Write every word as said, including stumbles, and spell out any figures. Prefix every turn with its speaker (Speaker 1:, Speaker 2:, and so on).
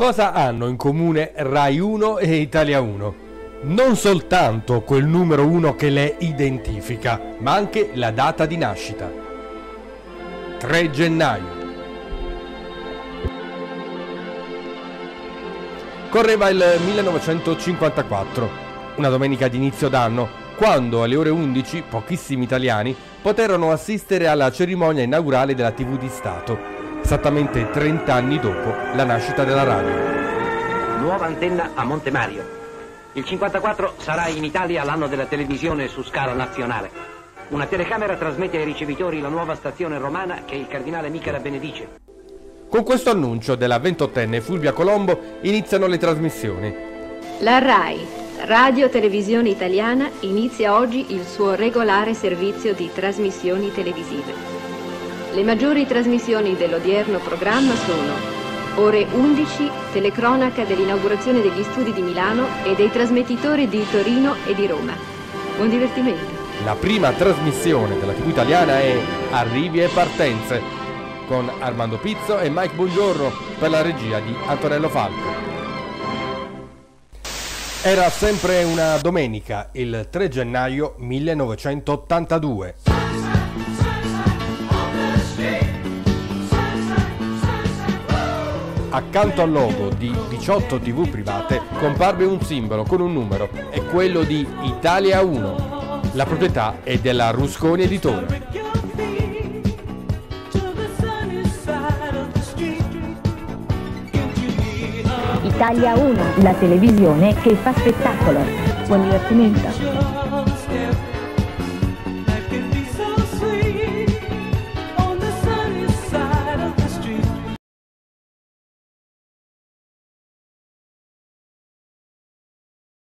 Speaker 1: Cosa hanno in comune Rai uno e Italia uno? Non soltanto quel numero uno che le identifica, ma anche la data di nascita. tre gennaio. Correva il millenovecentocinquantaquattro, una domenica di inizio d'anno, quando alle ore undici pochissimi italiani poterono assistere alla cerimonia inaugurale della tivù di Stato, esattamente trenta anni dopo la nascita della radio.
Speaker 2: Nuova antenna a Monte Mario. Il cinquantaquattro sarà in Italia l'anno della televisione su scala nazionale. Una telecamera trasmette ai ricevitori la nuova stazione romana che il cardinale Michela benedice.
Speaker 1: Con questo annuncio della ventottenne Fulvia Colombo iniziano le trasmissioni.
Speaker 3: La RAI, Radio Televisione Italiana, inizia oggi il suo regolare servizio di trasmissioni televisive. Le maggiori trasmissioni dell'odierno programma sono ore undici, telecronaca dell'inaugurazione degli studi di Milano e dei trasmettitori di Torino e di Roma. Buon divertimento.
Speaker 1: La prima trasmissione della tivù italiana è Arrivi e Partenze, con Armando Pizzo e Mike Buongiorno per la regia di Antonello Falco. Era sempre una domenica, il tre gennaio millenovecentottantadue. Accanto al logo di diciotto tivù private comparve un simbolo con un numero, è quello di Italia uno. La proprietà è della Rusconi Editore.
Speaker 4: Italia uno, la televisione che fa spettacolo. Buon divertimento.